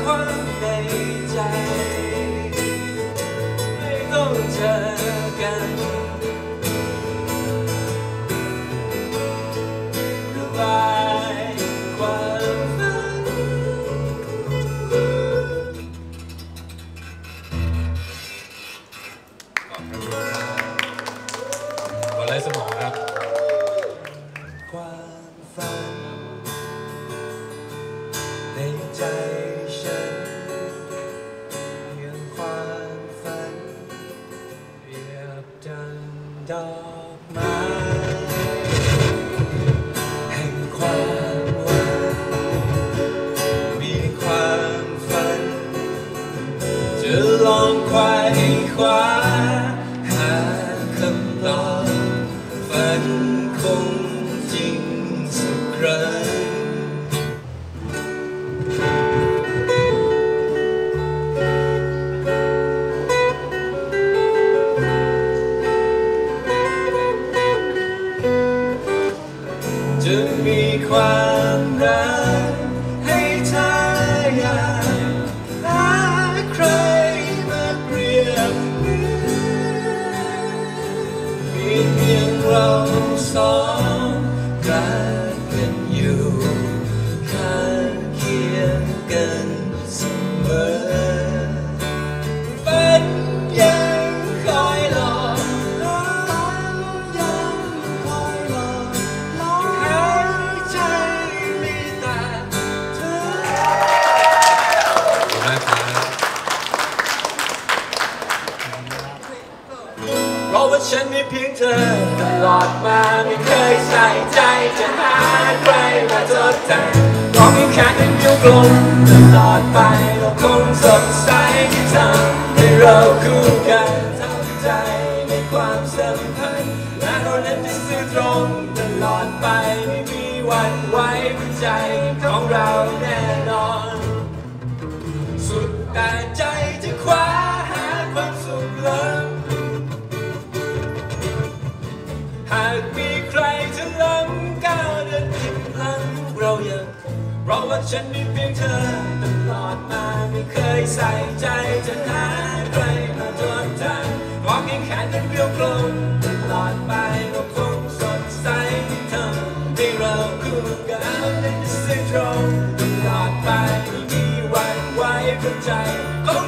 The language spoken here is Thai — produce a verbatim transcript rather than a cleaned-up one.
ความในใจไม่ต้องเจอกันระบายความฝันวันไรสมองครับความฝันในใจฉันเพียงความฝันเปรียบดังดอกไม้แห่งความหวังมีความฝันจะลองไขว่คว้าหาคำตอบฝันคงจริงสักครั้งจะมีความรักให้เธออยากหาใครมาเปรียบเหมือนมีเพียงเราสองรักกันอยู่ข้างเคียงกันเสมอฝันยังคอยหลอกยังคอยหลอกหายใจมีแต่เธอเพราะว่าฉันมีเพียงเธอตลอดมาไม่เคยใส่ใจจะหาใครมาทดแทนเพราะมีแค่นั้นอยู่กลมตลอดไปเราคงสดใสที่ทำให้เราคู่กันทำใจในความสัมพันธ์และเรานั้นจะซื่อตรงตลอดไปไม่มีวันไว้หัวใจของเราแน่นอนสุดแต่ใจจะคว้าหาความสุขเลิศหากมีใครจะล้ำก้าวเดินผิดหลังเรายังเพราะว่าฉันมีเพียงเธอตลอดมาไม่เคยใส่ใจจะหาใครมาทดแทนมองแค่นั้นเรียวกลมตลอดไปเราคงสดใสที่เธอให้เราคู่กันและจะซื่อตรงตลอดไปไม่มีวันไว้หัวใจของ